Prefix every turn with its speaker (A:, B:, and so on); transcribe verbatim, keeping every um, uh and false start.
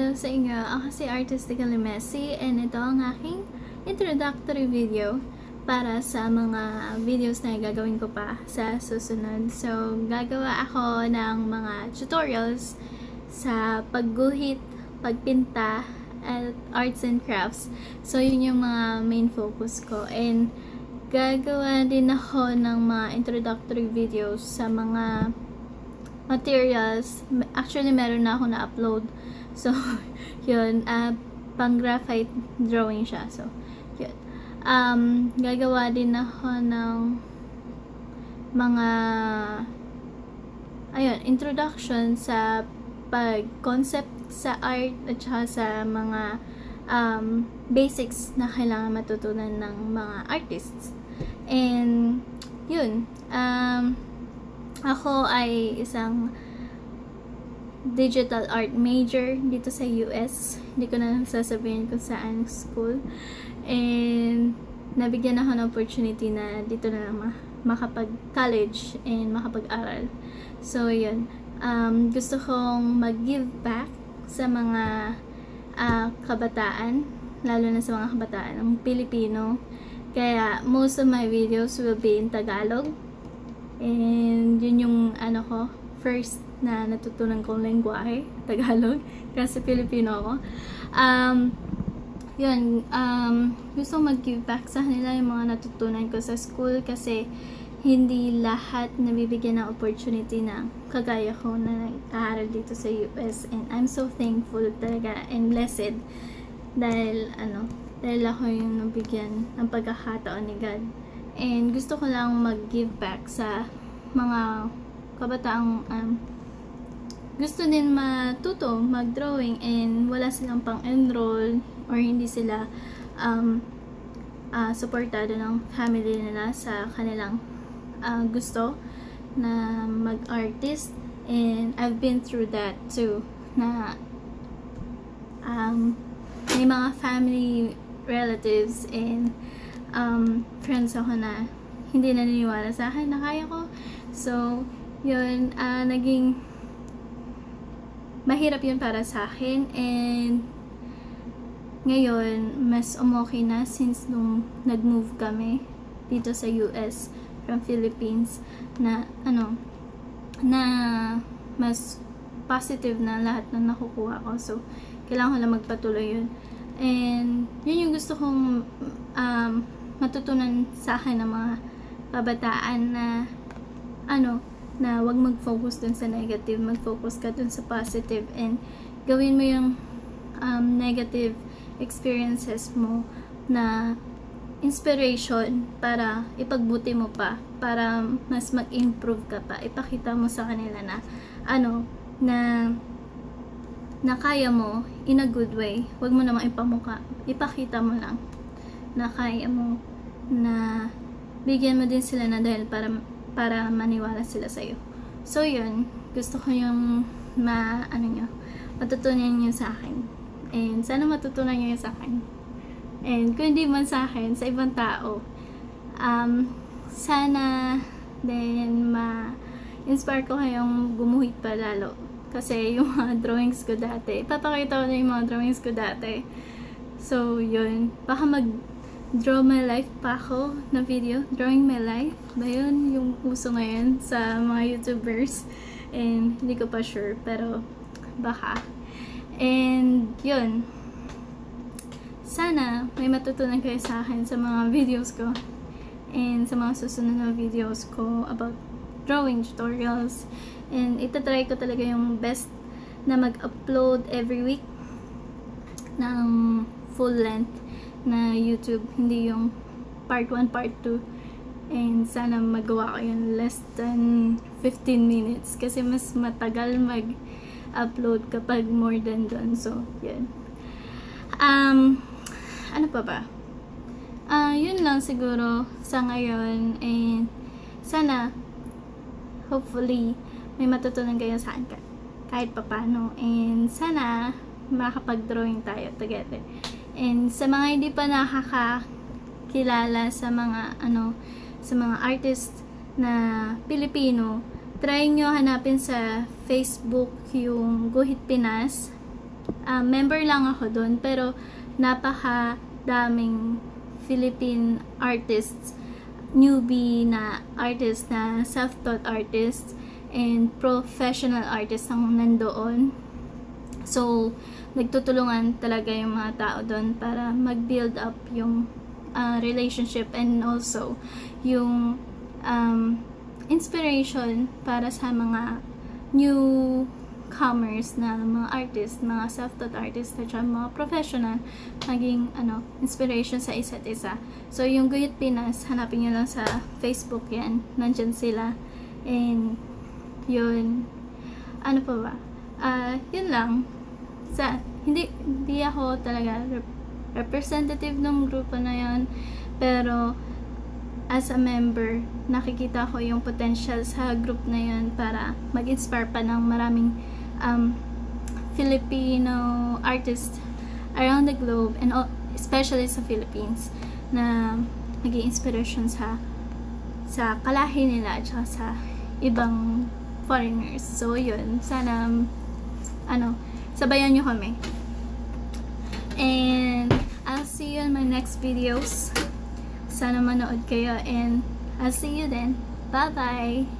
A: Hello sa inyo, ako si Artistically Messy and ito ang aking introductory video para sa mga videos na gagawin ko pa sa susunod. So, gagawa ako ng mga tutorials sa pagguhit, pagpinta, at arts and crafts. So, yun yung mga main focus ko. And gagawa din ako ng mga introductory videos sa mga materials. Actually, meron na ako na-upload. So, yun, uh, pang graphite drawing siya. So, yun. Um, gagawa din ako ng mga ayun, introduction sa pag-concept sa art at saka sa mga um, basics na kailangan matutunan ng mga artists. And, yun. Um, ako ay isang digital art major dito sa U S. Hindi ko na sasabihin kung saan school. And nabigyan ako ng opportunity na dito na lang makapag-college and makapag-aral. So, yun. Um, gusto kong mag-give back sa mga uh, kabataan, lalo na sa mga kabataan ng Pilipino. Kaya, most of my videos will be in Tagalog. And yun yung ano ko, first na natutunan kong lengguwahe, Tagalog, kasi Pilipino ako. Um, yun, um, gusto mag-give back sa kanila yung mga natutunan ko sa school kasi hindi lahat nabibigyan ng opportunity na kagaya ko na nag-aaral dito sa U S. And I'm so thankful talaga and blessed dahil, ano, dahil ako yung nabigyan ng pagkakataon ni God. And gusto ko lang mag-give back sa mga kabataang um, gusto din matuto mag-drawing and wala silang pang-enroll or hindi sila um, uh, supportado ng family nila sa kanilang uh, gusto na mag-artist. And I've been through that too, na um, may mga family relatives and um, friends ako na hindi naniniwala sa akin na kaya ko. So, yun, uh, naging mahirap yun para sa akin. And ngayon, mas umokay na since nung nag-move kami dito sa U S from Philippines na, ano, na mas positive na lahat na nakukuha ko. So, kailangan ko lang magpatuloy yun. And yun yung gusto kong um, matutunan sa akin ng mga kabataan na ano, na wag mag-focus dun sa negative, mag-focus ka dun sa positive and gawin mo yung um, negative experiences mo na inspiration para ipagbuti mo pa, para mas mag-improve ka pa, ipakita mo sa kanila na ano, na na kaya mo in a good way. Wag mo naman ipamuka, ipakita mo lang na kaya mo, na bigyan mo din sila na dahil para para maniwala sila sa'yo. So, yun. Gusto ko yung ma, ano nyo, matutunan nyo sa akin. And sana matutunan nyo yun sa akin. And kung hindi man sa akin, sa ibang tao, um, sana din ma-inspire ko kayong gumuhit pa lalo. Kasi yung mga drawings ko dati, ipapakita ko na yung mga drawings ko dati. So, yun. Baka mag draw my life pa ako na video, drawing my life ba yun yung uso ngayon sa mga YouTubers, and hindi ko pa sure pero baka. And yun, sana may matutunan kayo sa akin sa mga videos ko and sa mga susunod na videos ko about drawing tutorials. And itatry ko talaga yung best na mag-upload every week ng full length na YouTube, hindi yung part one, part two. And sana magawa ko yun less than fifteen minutes kasi mas matagal mag-upload kapag more than done. So, yun. Um, ano pa ba? Uh, yun lang siguro sa ngayon. And sana, hopefully, may matutunan kayo sa akin kahit papano. And sana, makapag-drawing tayo together. And sa mga hindi pa nakakakilala sa mga ano, sa mga artist na Pilipino, try nyo hanapin sa Facebook yung Guhit Pinas. uh, member lang ako doon, pero napaka daming Philippine artists, newbie na artists, na self-taught artists and professional artists ang nandoon. So nagtutulungan talaga yung mga tao doon para mag-build up yung uh, relationship, and also yung um, inspiration para sa mga newcomers na mga artists, mga self-taught artists, at mga professional, maging ano, inspiration sa isa't isa. So yung Guyot Pinas, hanapin nyo lang sa Facebook yan, nandyan sila. And yun, ano pa ba, uh, yun lang. Sa, hindi, hindi ako talaga rep- representative ng grupo na yun, pero as a member, nakikita ko yung potential sa group na yun para mag-inspire pa ng maraming um, Filipino artists around the globe, and especially sa Philippines, na maging inspiration sa sa kalahi nila at sa ibang foreigners. So yun, sana ano, sabayan nyo kami. And I'll see you in my next videos. Sana manood kayo, and I'll see you then. Bye bye!